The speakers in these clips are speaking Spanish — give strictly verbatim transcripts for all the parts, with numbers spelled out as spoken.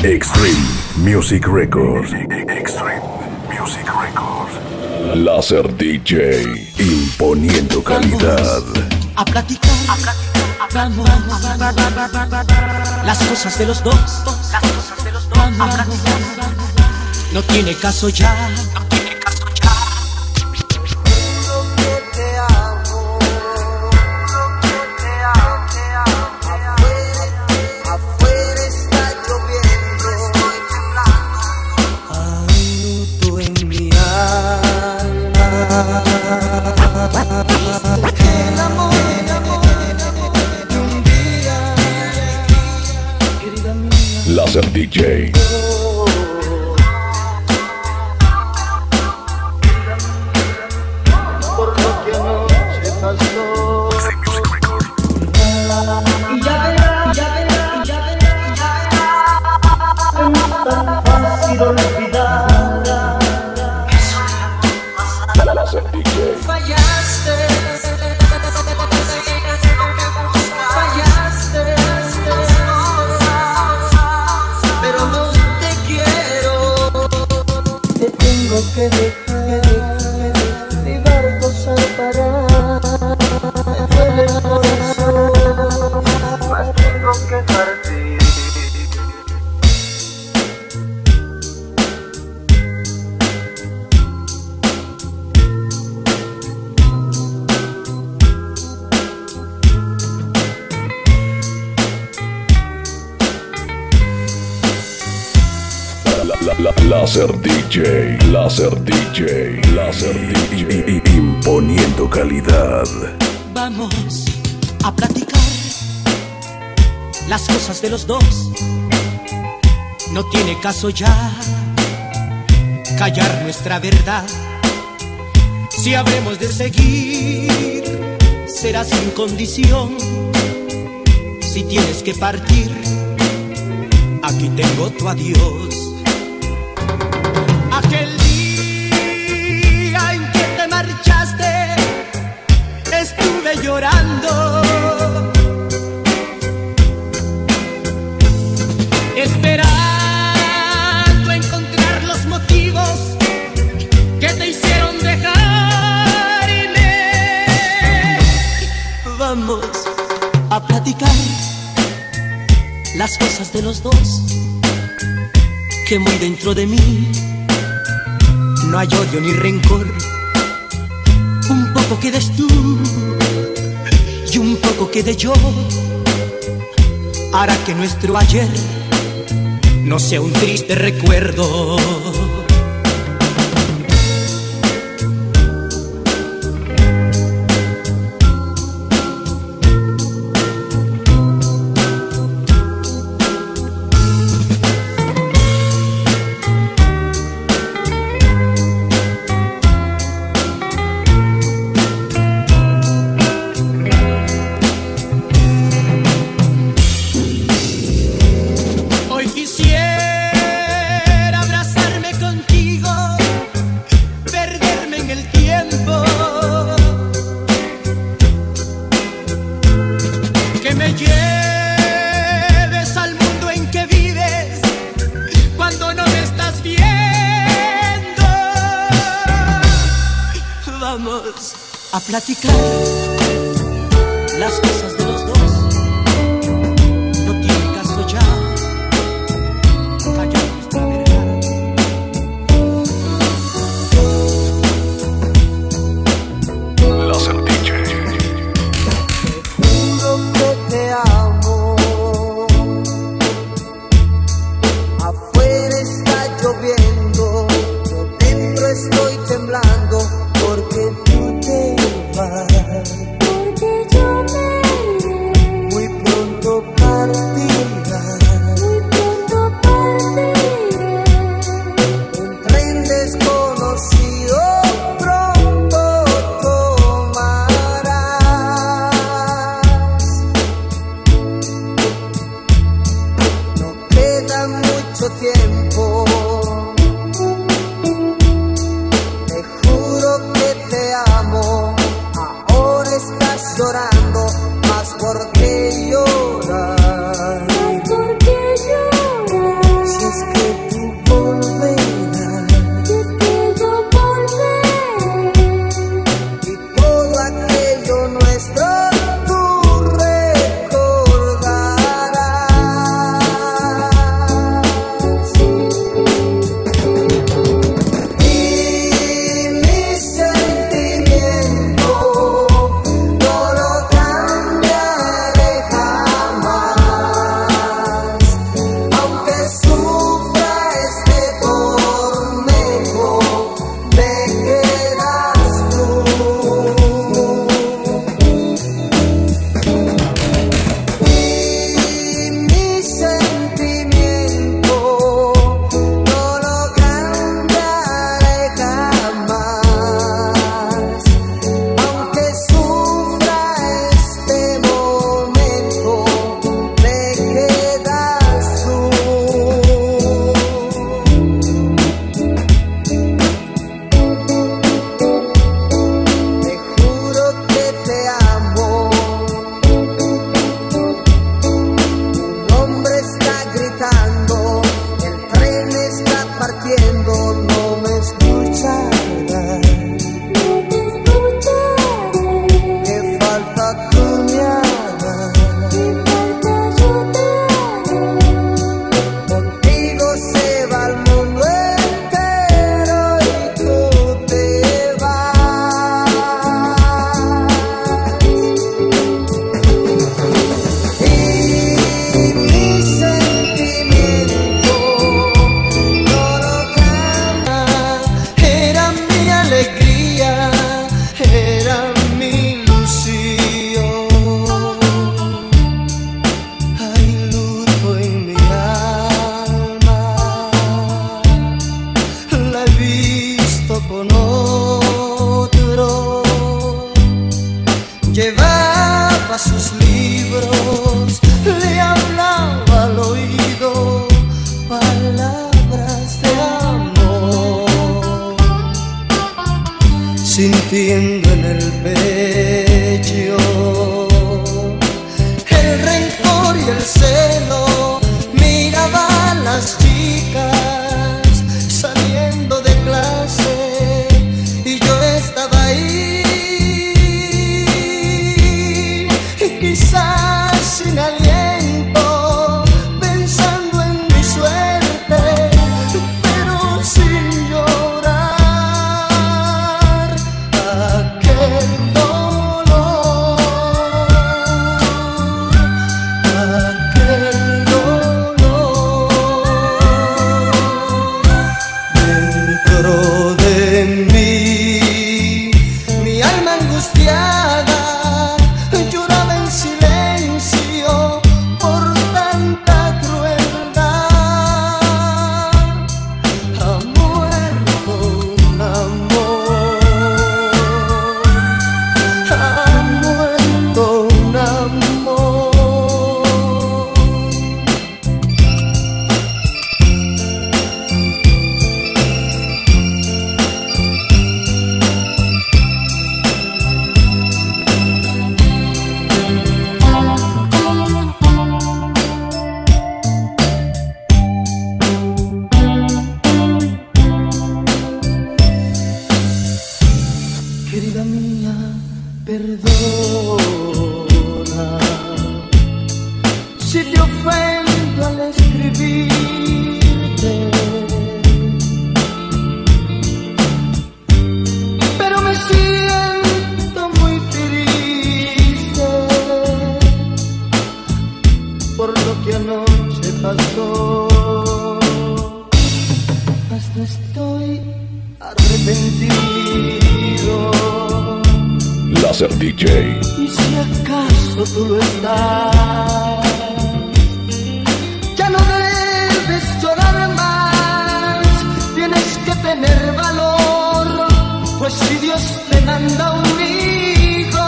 Extreme Music Records. Extreme Music Records. Láser D J, imponiendo calidad. A platicar, a platicar, a vamos, las cosas de los dos, las cosas de los dos, a platicar. No tiene caso ya, no tiene caso ya. Juro que te amo, juro que te amo, te amo. Afuera, afuera está lloviendo, estoy temblando. Hay luto en mi alma. El amor, el amor, el amor de un día, querida mía. Láser D J. Y ya verás, ya verás, ya verás, ya verás. No es tan fácil olvidar. Láser D J. Fallaste, fallaste, pero no te quiero. Te tengo que dejar, mi barco zarpará. Me duele el corazón, mas tengo que partir. Láser D J, Láser D J, Láser D J, imponiendo calidad. Vamos a platicar las cosas de los dos. No tiene caso ya callar nuestra verdad. Si habremos de seguir, será sin condición. Si tienes que partir, aquí tengo tu adiós. Aquel día en que te marchaste, estuve llorando, esperando encontrar los motivos que te hicieron dejarme. Vamos a platicar las cosas de los dos, que muy dentro de mí no hay odio ni rencor. Un poco quedes tú y un poco quede yo, hará que nuestro ayer no sea un triste recuerdo. A platicar las cosas de los dos. No tiene caso ya callar nuestra verdad. Láser D J. Te juro que te amo. Afuera está lloviendo, yo dentro estoy temblando porque tú te vas. Porque yo me iré. Muy pronto partirás. Muy pronto partiré. Un tren desconocido pronto tomarás. No queda mucho tiempo. Te juro que te amo. Ahora estás llorando, más porque lloras. Más porque lloras. sentimiento no lo cambia. Era mi alegría, era mi ilusión. Hay luto en mi alma, la he visto con otro. Llevaba sus libros, le hablaba al oído palabras de amor, sintiendo en el pecho el rencor y el celo. Miraba a las chicas saliendo de clase y yo estaba ahí, quizás sin aliento, pensando en mi suerte, pero sin llorar aquel dolor, aquel dolor. Dentro de mí, mi alma angustiada lloraba en silencio por tanta crueldad. Ha muerto un amor, ha muerto un amor. Querida mía, perdona si te ofendo al escribirte, pero me siento muy triste por lo que anoche pasó. Mas no estoy arrepentido. Láser D J. Y si acaso tú lo estás, ya no debes llorar más, tienes que tener valor, pues si Dios te manda un hijo,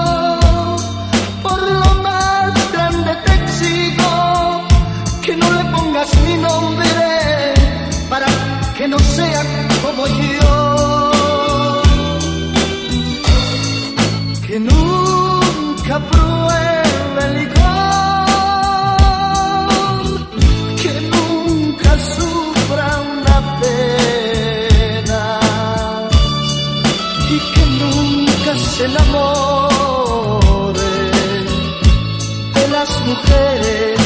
por lo más grande te exijo que no le pongas mi nombre, para que no sea como yo, que nunca pruebe el licor, que nunca sufra una pena y que nunca se enamore de las mujeres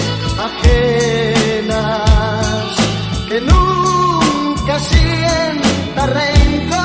ajenas, que nunca sienta rencor.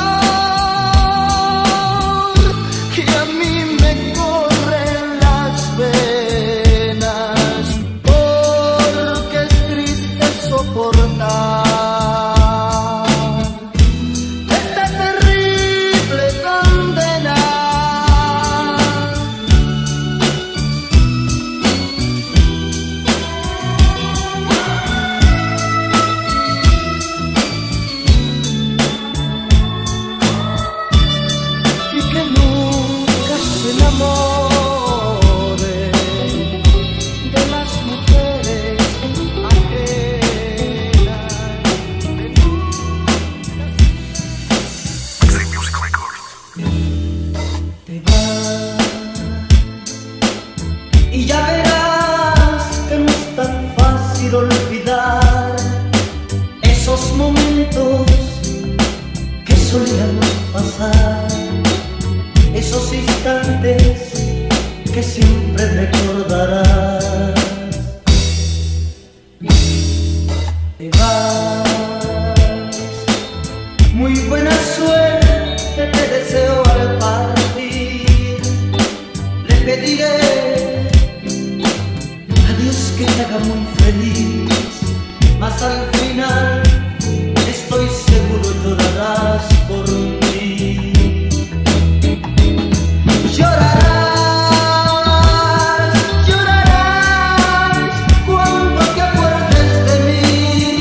Olvidar esos momentos que solíamos pasar, esos instantes que siempre recordarás. Te vas, muy buena suerte te deseo al partir. Le pediré a Dios que te haga muy feliz. feliz, mas al final estoy seguro llorarás por mí. Llorarás, llorarás cuando te acuerdes de mí.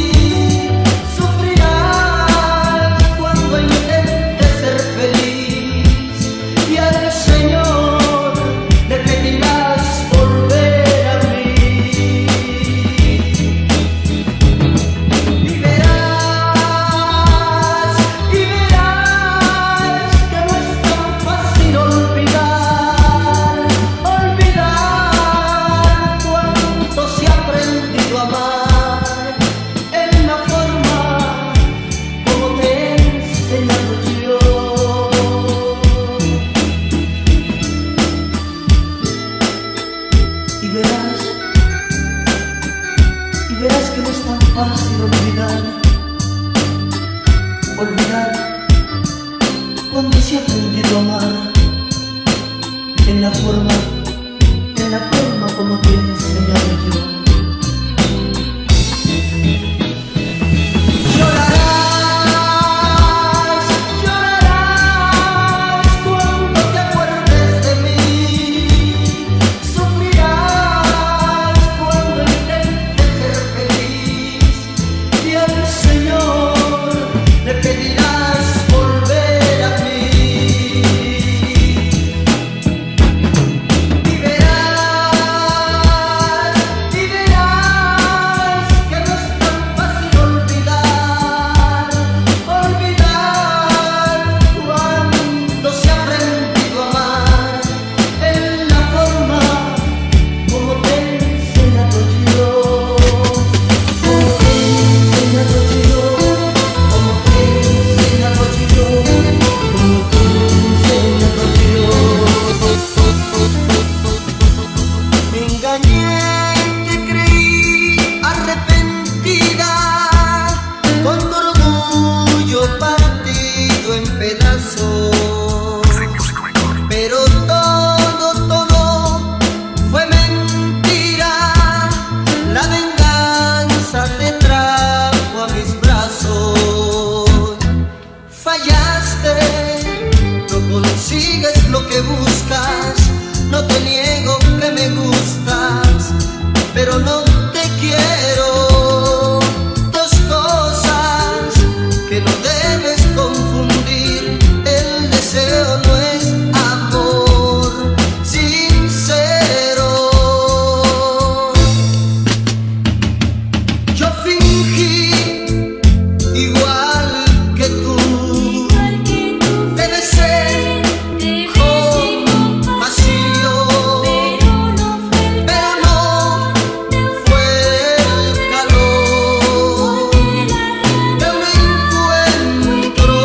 Sufrirás cuando intentes ser feliz y al Señor le pedirás volver a mí. Y verás, y verás que no es tan fácil olvidar, olvidar cuánto se ha aprendido a amar en la forma como te he enseñado yo. Y verás, y verás que no es tan fácil olvidar, olvidar cuando se ha aprendido a amar en la forma, en la forma como te he enseñado yo. Llorarás, llorarás cuando te acuerdes de mí. Sufrirás cuando intentes ser feliz y al Señor le pedirás volver a mí. Y verás, y verás que no es tan fácil olvidar, olvidar cuando se ha aprendido a amar en la forma como te he enseñado yo, como te he enseñado yo, como te he enseñado yo, como te he enseñado yo. Me engañé, te creí arrepentida, con tu orgullo partido en pedazos. Pero todo, todo fue mentira, la venganza te trajo a mis brazos. Fallaste, no consigues lo que buscas, no te niego que me gustas, pero no te quiero. Dos cosas que no debes confundir, el deseo no es amor sincero. Yo fingí igual que tú, te besé con vacío, pero no fue el calor de un encuentro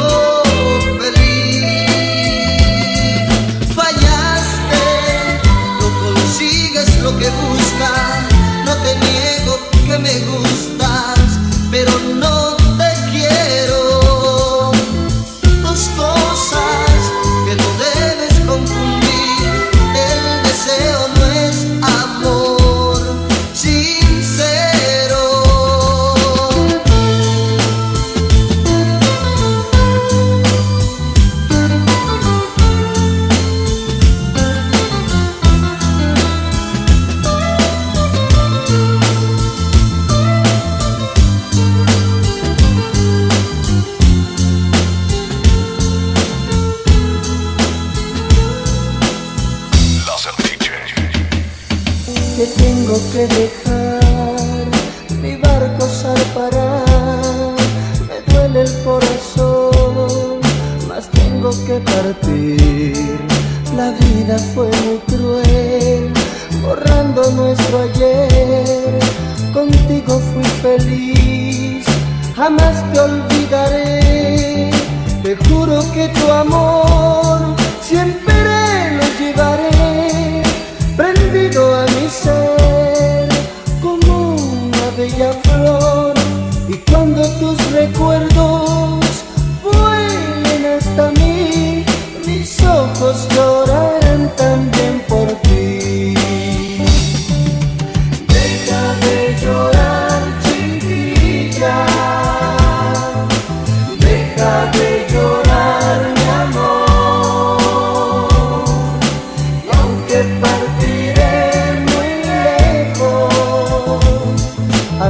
feliz. Fallaste, no consigues lo que buscas, no te niego que me gustas, pero no te quiero. Dos cosas que no debes confundir, el deseo no es amor sincero. Láser D J. Te tengo que dejar, mi barco zarpará, me duele el corazón, mas tengo que partir. La vida fue muy cruel, borrando nuestro ayer. Contigo fui feliz, jamás te olvidaré. Te juro que tu amor siempre lo llevaré prendido a mi ser como una bella flor. Y cuando tus recuerdos vuelen hasta mí, mis ojos llorarán también por ti. Deja de llorar.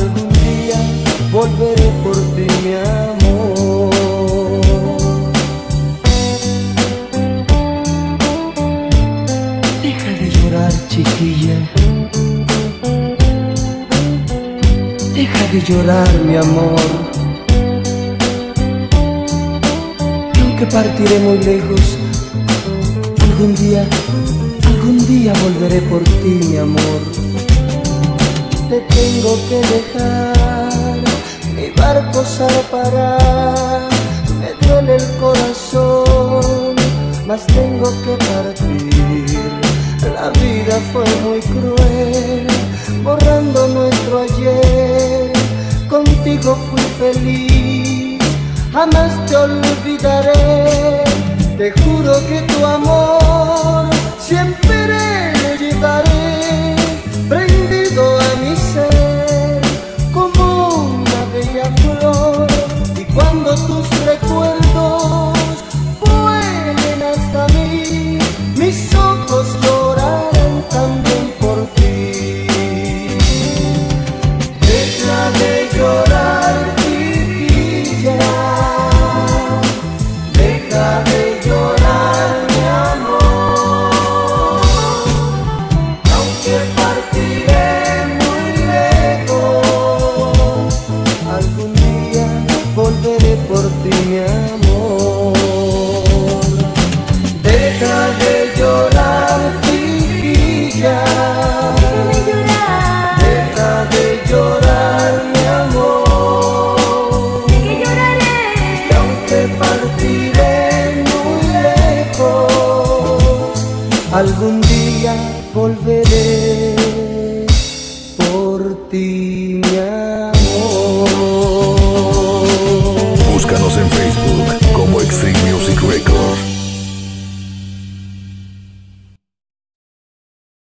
algún día volveré por ti, mi amor. Deja de llorar, chiquilla, deja de llorar, mi amor. Y aunque partiré muy lejos, algún día, algún día volveré por ti, mi amor. Te tengo que dejar, mi barco zarpará, me duele el corazón, mas tengo que partir. La vida fue muy cruel, borrando nuestro ayer. Contigo fui feliz, jamás te olvidaré. Te juro que tu amor